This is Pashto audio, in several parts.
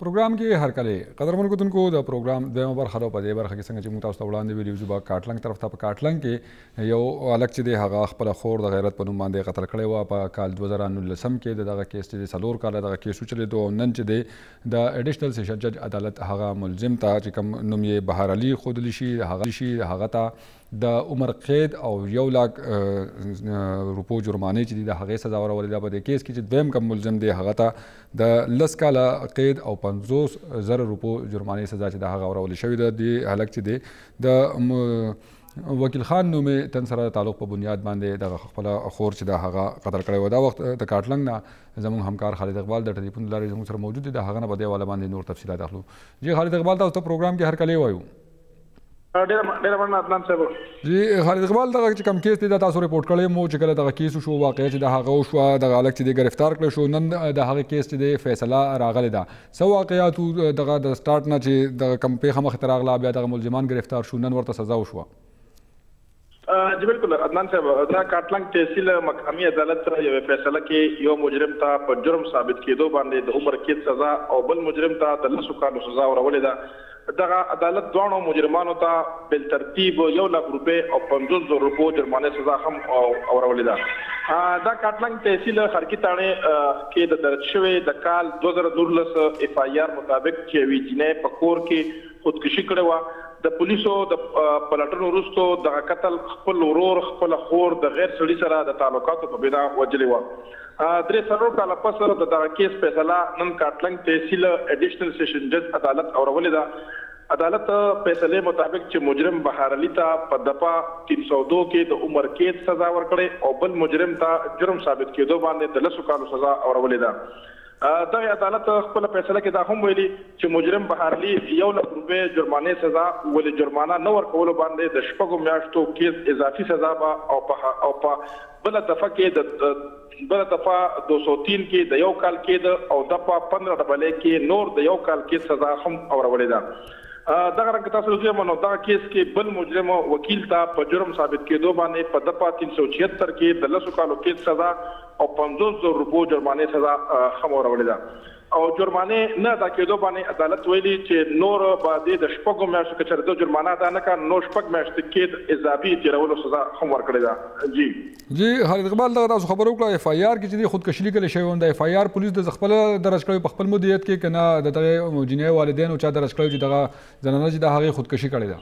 پروګرام کې هر کله قدرمن کوونکو د پروګرام د برخه په دې برخه کې څنګه چې موږ تاسو ته وړاندې ویلو چې په کاټلنګ طرف ته په کاټلنګ کې یو الګ چې دی هغه خپل خور د غیرت په نوم باندې قتل کړی و په کال 2019 کې دغه کیس چې سلور کال دغه کیس چلیدو نن چې دی د اډیشنل سیشن جج عدالت هغه ملزم ته چې کوم نوم یې بهار علي خودلی شي هغه ته د عمر قید او 1 लाख روپو جرمانه چې د هغې سزا ورولې ده په دې کیس کې چې دویم کوم ملزم دی هغه ته د 10 کاله قید او 50,000 روپو جرمانه سزا چې د هغه ورولې شوې ده د هلک چې دی د وکیل خان نومې تن سره تعلق په بنیاد باندې د خپل خور چې د هغه قتل کړی و دا وخت د کاټلنګ نه زموږ همکار خالد اقبال د ټلیفون لارې زموږ سره موجود دی د هغه نه په دې حواله باندې نور تفصیلات اخلو. جی خالد اقبال تاسو ته پروګرام کې هر کله وایو. ډېر مننه عدنان صاحب. جی خالد اقبال دغه چې کوم کیس دی دا تاسو ریپورټ کړی مو چې کله دغه کیس شو واقعي چې د هغه شو دغه الګ چې دی گرفتار کړل شو نن د هغه کیس چې دی فیصله راغلی ده سو واقعیات دغه د سٹارټ نه چې د کم پیښه مخ ته راغله بیا دغه ملزمان گرفتار شو نن ورته سزا وشوه. جی بالکل عدنان صاحب دا کاټلنګ تحصیل مقامی عدالت یو فیصله کې یو مجرم ته په جرم ثابت کېدو باندې د عمر قید سزا او بل مجرم ته د 10 کالو سزا ورولې ده. دغه عدالت دوه مجرمانو ته بل ترتیب 1 लाख روپے او 50,000 روپو جرمانه سزا هم ورولې ده. دا کاټلنګ تحصیل خرکی تاڼې کې د درج شوی د کال 2019 اف آی آر مطابق چې وی جنې په کور کې خودکشي کړې و د پولیسو د پلټنو وروسته د قتل خپل ورور خپل خور د غیر سړي سره د تعلقاتو په بنا وجلې و. درې څلور کاله پس د دغه کیس فیصله نن کاټلنګ تحصیل اډیشنل سیشن جج عدالت اورولې ده. عدالت فیصله مطابق چې مجرم بهار علي ته په دفعه 302 کې د عمر قید سزا ورکړې او بل مجرم ته جرم ثابت کېدو باندې د 10 کالو سزا اورولې ده. دغه عدالت خپل فیصله کې دا هم ویلي چې مجرم بهار علي 1 लाख روپے جرمانه سزا ولې جرمانه نه ورکول باندې د شپږو میاشتو کیس اضافي سزا او په بل دفعه کې د بل دفعه 203 کې د 1 کال کې او دفعه 15 ډبلې کې نور د 1 کال کې سزا هم اورولې ده. دغه رنګ تاسو ته منو دا کیس کې بل مجرم وکیل ته په جرم ثابت کېدو باندې په دفعه 376 کې د 10 کالو کې سزا او 50,000 روپو جرمانه سزا هم ورولې ده. او جرمانه نه ادا کېدو باندې عدالت ویلي چې نور باندې د شپږو میاشتو کې چرته جرمانه ادا نه کړ نو شپږ میاشتې کې اضافي تیرولو سزا هم ورکړې ده. جی خالد اقبال دا تاسو خبرو کړه اف آی آر کې چې خودکشي لیکل شوی و د اف آی آر پولیس د خپل درج کړی په خپل مدیریت کې کنه د دغه جنې والدین او چا درج کړی چې دغه زنانه چې د هغه خودکشي کړې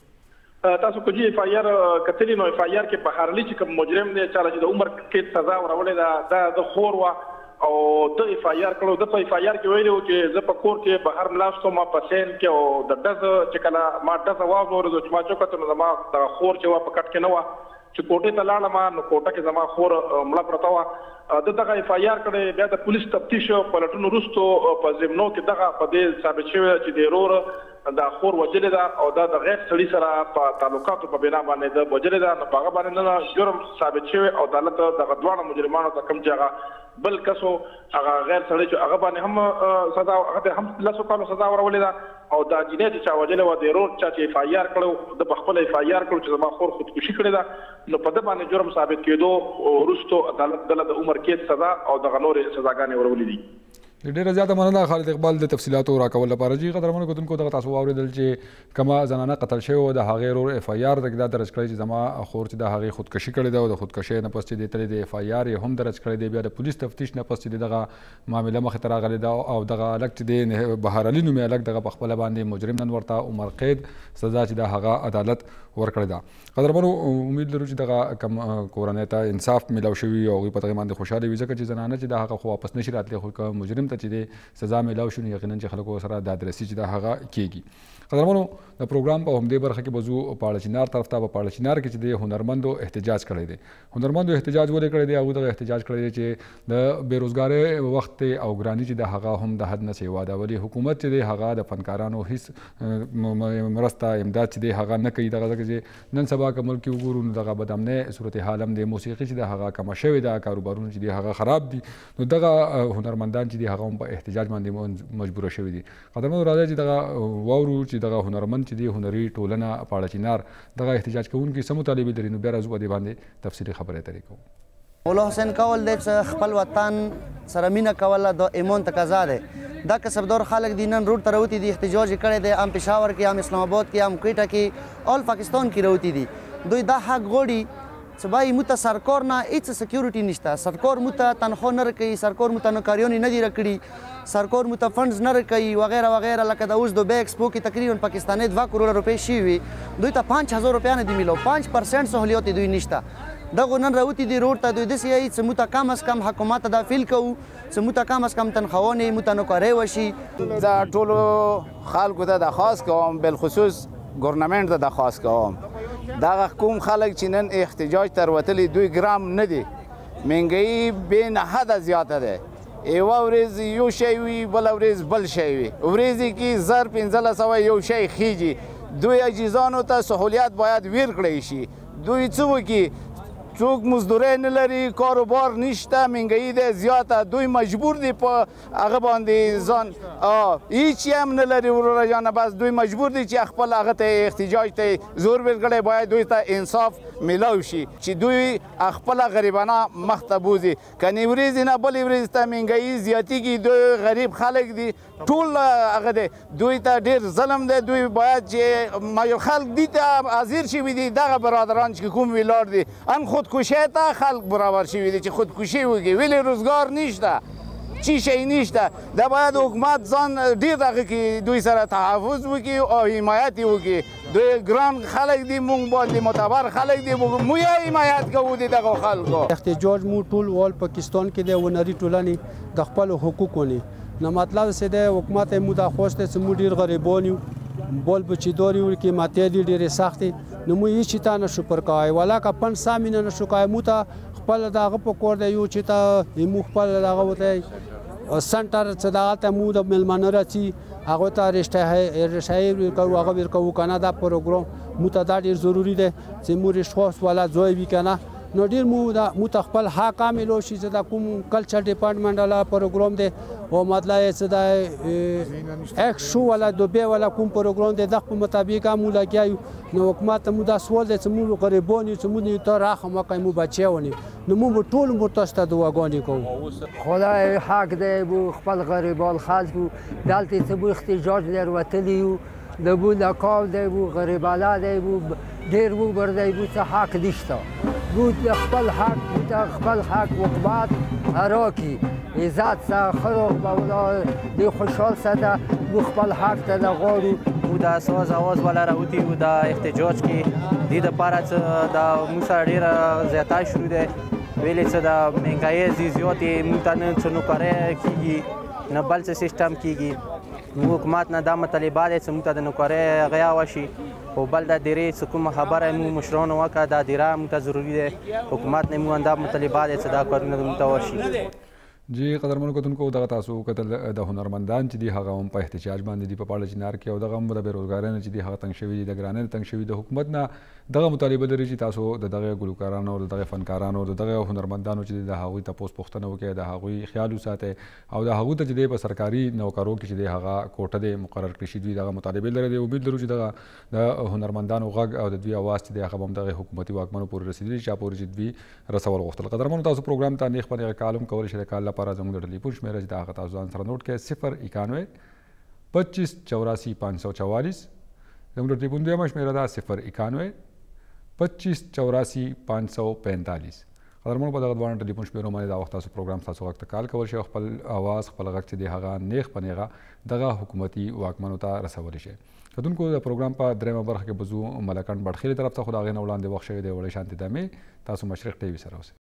ده. تاسو کو جی اف آی آر کتلی نو اف آی آر کې بهار علي چې کوم مجرم دی چې د عمر کې سزا ورولې ده د خور وا او د اف آی آر کړو د په اف آی آر کې ویلو چې زه په کور کې بهر ملاستو ما پسین کې او د دز چې کله ما دز واو ورو چې ما چوکته نو ما د خور چې وا په کټ کې نه وا چې کوټه ته لاړم نو کوټه کې زما خور مړه پرتا وا د دغه اف آی آر کړي بیا د پولیس تفتیش پلټونو وروسته په زمنو کې دغه په دې ثابت شوی چې د رور دا خور وجلې ده او دا د غیر سړي سره په تعلقاتو په بنا باندې د وجلې ده نو هغه باندې نه جرم ثابت شوی او عدالت دغه دوه مجرمانو ته کوم ځای بل کسو هغه غیر سړي چې هغه باندې هم سزا هغه هم 10 کالو سزا ورولې ده او دا جنې چې وجلې و د رور چې اف آی آر کړو د خپل اف آی آر کړو چې زما خور خودکشي کړې ده نو په دې باندې جرم ثابت کېدو وروسته عدالت د عمر قید سزا او د غنور سزاګانې ورولې دي. ډیره زیاته مننه خالد اقبال د تفصیلاتو راکول لپاره. جی قدرمنو کوونکو دغه تاسو واوریدل چې کما زنانه قتل شوی د هغه رور اف آی آر دغه درج کړی چې زما خور چې د هغه خودکشي کړې ده او د خودکشي نه پس چې د تل د اف آی آر هم درج کړی دی بیا د پولیس تفتیش نه پس چې دغه معاملې مخ ته راغلی ده او دغه الګ چې د بهار علي نومې الګ دغه په خپل باندې مجرم نن ورته عمر قید سزا چې د هغه عدالت ورکړی ده. قدرمنو امید لرو چې دغه کم کورنۍ ته انصاف ملو شوی او په دغه باندې خوشاله وي ځکه چې زنانه چې د هغه خو واپس نشي راتلی خو مجرم ته چې سزا ملو شو یقینا چې خلکو سره د ادرسي چې د هغه کیږي. قدرمنو د پروګرام په همدې برخه کې بزو پاړچینار طرف ته په پاړچینار کې چې د هنرمندو احتجاج کړی دی. هنرمندو احتجاج ولې کړی دی هغه د احتجاج کړی دی چې د بیروزګاری وخت او ګرانی چې د هغه هم د حد نه سیوا ده ولی حکومت چې د هغه د فنکارانو هیڅ مرسته امداد چې د هغه نه کوي دغه چې نن سبا کومل کې وګورو دغه بدامنه صورتحال هم د موسیقي چې د هغه کم شوی د کاروبارونو چې د هغه خراب دي نو دغه هنرمندان چې د هغه په احتجاج باندې مجبور شوی دي. قدرمنو راځي چې دغه واورو چې دغه هنرمند چې د هنري ټولنه پاړچینار دغه احتجاج کوونکي سمو طالب لري نو بیا راځو په دې باندې تفصیلی خبره ترې کوو. مولا حسین کول دی چې خپل وطن سره مینه کوله د ایمان تقاضا دی. دا کسبدار خلک دي نن روډ ته راوتي دي، احتجاج یې کړی دی، هم پېښور کې، هم اسلام آباد کې، هم کویټه کې، آل پاکستان کې راوتي دي. دوی دا حق غواړي چې بای موږ ته سرکار نه هېڅ سکیورټي نشته، سرکار موږ ته تنخوا نه راکوي، سرکار موږ ته نوکریانې نه دي راکړي، سرکار موږ ته فنډز نه راکوي وغیره وغیره. لکه د اوس دبۍ ایکسپو کې تقریبا پاکستاني 2 کروڑه روپۍ شوي وي، دوی ته 5000 روپۍ نه دي میلو، 5% سهولیات دوی نشته. دغه نن راوتي دي روډ ته، دوی داسې وایي چې موږ ته کم از کم حکومت ته دا فیل کوو چې موږ ته کم از کم تنخواهانې موږ ته نوکرۍ وشي. زه ټولو خلکو ته درخواست کوم، بالخصوص ګورنمنټ ته درخواست کوم، دغه کوم خلک چې نن احتجاج ته راوتلي دوی ګرام نه دي، مهنګایي بې نهده زیاته ده. یوه ورځ یو شی وي، بله ورځ بل شی وي، ورځې کې 1500 یو شی خیږي. دوی عجیزانو ته سهولیت باید ورکړی شي. دوی څه وکړي؟ څوک مزدورۍ نه لري، کاروبار نشته، مهنګایي ده زیاته، دوی مجبور دي په هغه باندې ځان هیڅ یې هم نه لري وروره جانه، بس دوی مجبور دي چې خپل هغه ته احتجاج ته زور ورکړی. باید دوی ته انصاف میلاو شي چې دوی خپله غریبانه مخ ته بوځي. کنې ورځې نه بلې ورځې ته مهنګایي زیاتېږي، دوی غریب خلک دي، ټول هغه دی، دوی ته ډېر ظلم دی. دوی باید چې خلک دې ته حاضر شوي دي، دغه برادران چې کوم ویلار دي ان خودکشی ته خلک برابر شوي دي چې خودکشي وکړي، ولې روزګار نشته، چی شی نشته. دا باید حکومت ځان ډېر دغه کې دوی سره تحفظ وکړي او حمایت یې وکړي. دوی ګران خلک دي، موږ باندې معتبر خلک دي، موږ یې حمایت کوو د دغو خلکو. احتجاج مو ټول وال پاکستان کې دی، ونري ټولنې د خپلو حقوقو نه نو مطلب څه دی، حکومت مو دا خوښ دی چې موږ ډېر غریبان یو، بول بچیدار یو، قیمتۍ دي ډېرې سختې، نو موږ هېڅ ته نشو پر کوی، ولاکه 500 مینه نشو کوی. موږ ته خپل د هغه په کور دی یو چې ته موږ خپل دغه ورته سنټر چې دغلته موږ د میلمانه راځي هغو ته رشایي ورکوو، هغه ورکوو که نه. دا پروګرام موږ ته دا ډېر ضروري دی چې موږ رشخواست والا ځای وي که نه، نو ډېر موږ ته خپل حق حاصلو شي. چې دا کوم کلچر ډپارټمنټ والا پروګرام دی او مطلب یې چې دا ایکس شو والا دوبۍ والا کوم پروګرام دی، دغه په مطابق هم موږ لګیا یو. نو حکومت ته موږ دا سوال دی چې موږ غریبان یو، چې موږ ته رحم وکړئ، موږ بچی ونیو، نو موږ به ټول عمر تاسو ته دعاګانې کوو. خدای حق دی، بو خپل غریبان خلکو دلته چې بو احتجاج لري وتلی یو، د بو نکاو دی، بو غریباله دی، بو ډېر وبر دی، بو څه حق نشته. بو خپل حق، بو خپل حق حکومت راکړي، عزت سره خلک به دې خوشحال ساته، بو خپل حق ته د غواړو. او د ساز اواز والا راوتي و د احتجاج کې دې دپاره چې د موږ سره ډېره زیاتی شروع دی، ویلې چې د مهنګایي زیاتې موږ ته نه څه نوکرۍ کېږي نه بل څه سیسټم کېږي. موږ حکومت نه دا مطالبه دی چې موږ ته د نوکرۍ غیا وشي، او بل د دیرې چې کومه خبره موږ مشرانو وکړه، دا دیره موږ ته ضروري دی. حکومت نه موږ دا مطالبه دی چې دا کارونه موږ ته وشي. جی قدرمنو کتونکو دغه تاسو کتل د هنرمندان چې دي هغه هم په احتجاج باندې دي په پاړه چنار کې، او دغه هم د بېروزګارۍ نه چې دي هغه تنګ شوي دي، د ګرانۍ نه تنګ شوي. د حکومت نه دغه مطالبه لري چې تاسو د دغه ګلوکارانو او د دغه فنکارانو او د دغه هنرمندانو چې د هغوی تپوس پوښتنه وکړي، د هغوی خیال وساتئ، او د هغو ته چې دی په سرکاري نوکرو کې چې دی هغه کوټه دی مقرر کړي شي، دوی دغه مطالبه لري. امید لرو چې دغه د هنرمندانو غږ او د دوی اواز چې دی هغه به هم دغه حکومتي واکمنو پورې رسېدلي چا پورې چې دوی رسول غوښتل. قدرمنو تاسو پروګرام ته نیغ په نیغه کال هم کولی شئ. د کال لپاره زموږ د ټلیفون شمیره چې د هغه تاسو ځان سره نوټ کړئ 091 25 84 544. زموږ د ټلیفون دویمه شمیره ده 091 25 84 545. قدرمنو په دغه دواړو ټلیفون شمیرو باندې دا وخت تاسو پروګرام تاسو غږ ته کال کولی شئ، خپل اواز خپل غږ چې دی هغه نیغ په نیغه دغه حکومتي واکمنو ته رسولی شئ. کتونکو د پروګرام په درېیمه برخه کې به ځو ملکان بډخیلې طرف ته، خو د هغې نه وړاندې وخت شوی دی وړې شانتې دمې. تاسو مشرق ټي وي سره اوسئ.